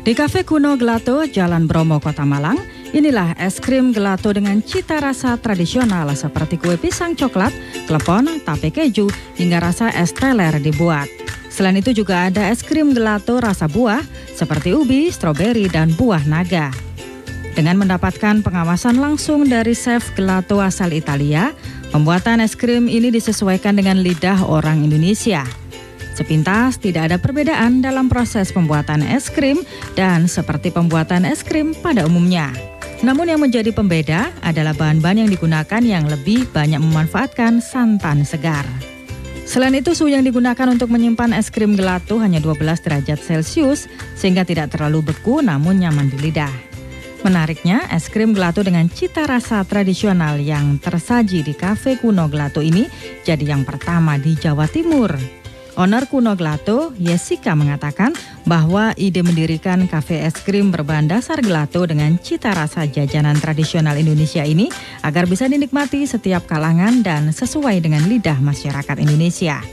Di Cafe Kuno Gelato, Jalan Bromo, Kota Malang, inilah es krim gelato dengan cita rasa tradisional seperti kue pisang coklat, klepon, tape keju, hingga rasa es teler dibuat. Selain itu juga ada es krim gelato rasa buah seperti ubi, stroberi, dan buah naga. Dengan mendapatkan pengawasan langsung dari chef gelato asal Italia, pembuatan es krim ini disesuaikan dengan lidah orang Indonesia. Sepintas tidak ada perbedaan dalam proses pembuatan es krim dan seperti pembuatan es krim pada umumnya. Namun yang menjadi pembeda adalah bahan-bahan yang digunakan yang lebih banyak memanfaatkan santan segar. Selain itu, suhu yang digunakan untuk menyimpan es krim gelato hanya 12 derajat Celcius sehingga tidak terlalu beku namun nyaman di lidah. Menariknya, es krim gelato dengan cita rasa tradisional yang tersaji di Cafe Kuno Gelato ini jadi yang pertama di Jawa Timur. Owner Kuno Gelato, Jessica, mengatakan bahwa ide mendirikan kafe es krim berbahan dasar gelato dengan cita rasa jajanan tradisional Indonesia ini agar bisa dinikmati setiap kalangan dan sesuai dengan lidah masyarakat Indonesia.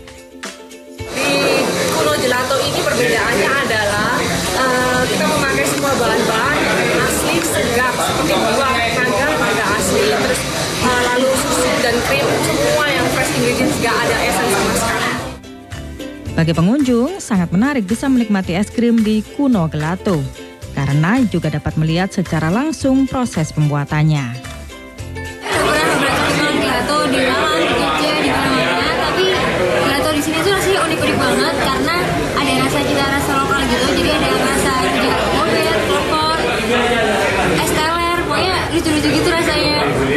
Di Kuno Gelato ini perbedaannya adalah kita memakai semua bahan-bahan asli segar seperti buah naga asli, terus lalu susu dan krim semua yang fresh ingredients, nggak ada esen sama sekali. Bagi pengunjung, sangat menarik bisa menikmati es krim di Kuno Gelato, karena juga dapat melihat secara langsung proses pembuatannya. Pernah makan gelato di Malang, di Jogja, di mana-mana, tapi gelato di sini tuh rasanya unik-unik banget karena ada rasa cita rasa lokal gitu, jadi ada rasa rujak gober, klepon, es teler, pokoknya lucu-lucu gitu rasanya.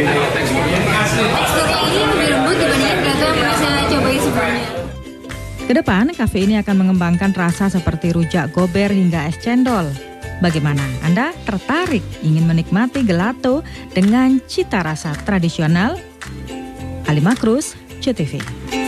Teksturnya ini lebih lembut dibandingin gelato yang pernah saya cobain sebelumnya. Kedepan, kafe ini akan mengembangkan rasa seperti rujak gober hingga es cendol. Bagaimana? Anda tertarik ingin menikmati gelato dengan cita rasa tradisional? Halimah Cruz, CTV.